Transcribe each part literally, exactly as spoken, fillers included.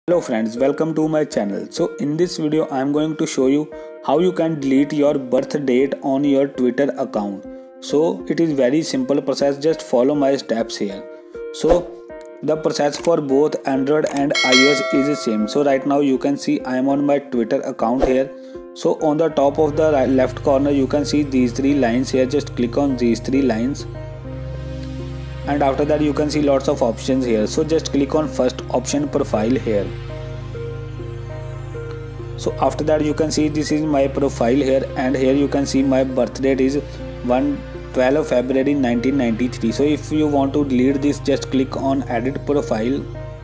Hello friends, welcome to my channel. So in this video I am going to show you how you can delete your birth date on your Twitter account. So it is very simple process, just follow my steps here. So the process for both Android and iOS is the same. So right now you can see I am on my Twitter account here. So on the top of the right left corner you can see these three lines here, just click on these three lines. And after that you can see lots of options here, so just click on first option, profile here. So after that you can see this is my profile here, and here you can see my birth date is twelve of February nineteen ninety-three. So if you want to delete this, just click on edit profile,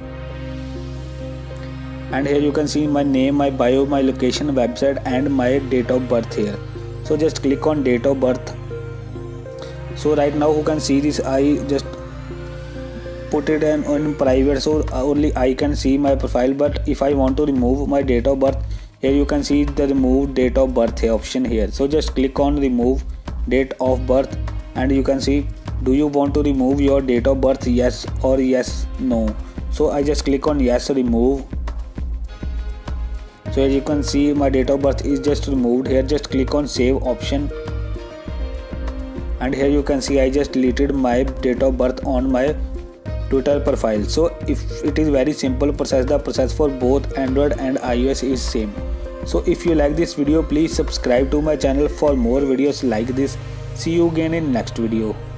and here you can see my name, my bio, my location, website and my date of birth here. So just click on date of birth. So right now you can see this, I just put it in on private, so only I can see my profile. But if I want to remove my date of birth, here you can see the remove date of birth option here. So just click on remove date of birth, and you can see, do you want to remove your date of birth, yes or yes no. So I just click on yes, remove. So here you can see my date of birth is just removed here. Just click on save option, and here you can see I just deleted my date of birth on my Twitter profile. So if it is very simple process, the process for both Android and iOS is same. So if you like this video, please subscribe to my channel for more videos like this. See you again in next video.